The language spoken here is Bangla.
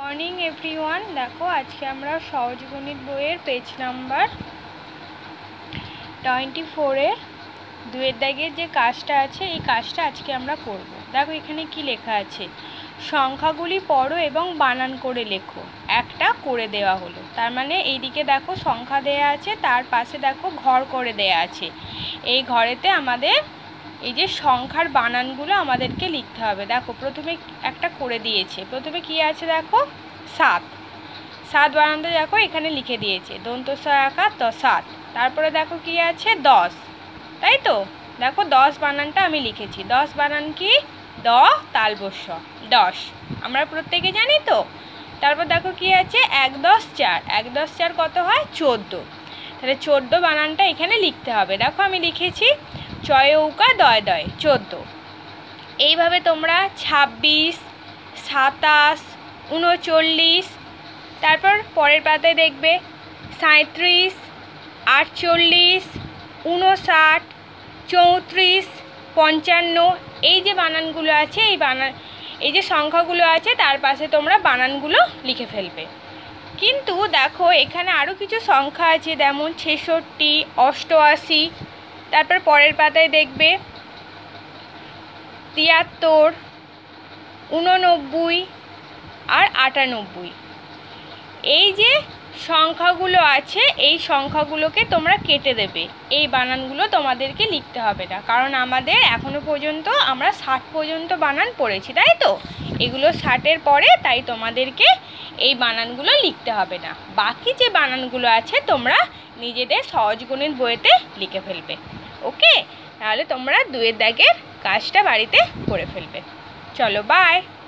Morning everyone. দেখো আজকে আমরা সহজ গণিত বইয়ের পেজ নাম্বার 24-এর 2-এর দাগের যে কাজটা আছে এই কাজটা আজকে আমরা করব। দেখো এখানে কি লেখা আছে, সংখ্যাগুলি পড়ো এবং বানান করে লেখো। একটা করে দেওয়া হলো, তার মানে এইদিকে দেখো সংখ্যা দেয়া আছে, তার পাশে দেখো ঘর করে দেয়া আছে। এই ঘরেতে আমাদের এই যে সংখ্যার বানানগুলো আমাদেরকে লিখতে হবে। দেখো প্রথমে একটা করে দিয়েছে, প্রথমে কি আছে দেখো 7 বানানটা দেখো এখানে লিখে দিয়েছে, দন্ত স আকার 7। তারপরে দেখো কি আছে 10, তাই তো। দেখো 10 বানানটা আমি লিখেছি। 10 বানান কি, দ তালবস্য 10, আমরা প্রত্যেকে জানি তো। তারপর দেখো কি আছে 1 10 4, 1 10 4 কত হয় 14। তাহলে 14 বানানটা এখানে লিখতে হবে। দেখো আমি লিখেছি চয় উকা দয় দয় 14। এইভাবে তোমরা 26 27 39, তারপর পরের পাতায় দেখবে 37 48 59 34 55। এই যে বানানগুলো আছে এই যে সংখ্যাগুলো আছে তার পাশে তোমরা বানানগুলো লিখে ফেলবে। কিন্তু দেখো এখানে আরও কিছু সংখ্যা আছে, যেমন 66 88। তারপর পরের পাতায় দেখবে 73 89 আর 98। এই যে সংখ্যাগুলো আছে এই সংখ্যাগুলোকে তোমরা কেটে দেবে। এই বানানগুলো তোমাদেরকে লিখতে হবে না, কারণ আমাদের এখনো পর্যন্ত আমরা 60 পর্যন্ত বানান পড়েছি, তাই তো। এগুলো 60-এর পরে, তাই তোমাদেরকে এই বানানগুলো লিখতে হবে না। বাকি যে বানানগুলো আছে তোমরা নিজেদের সহজ গণিত বইতে লিখে ফেলবে। ওকে, তাহলে তোমরা 2-এর দাগের কাজটা বাড়িতে করে ফেলবে। চলো বাই।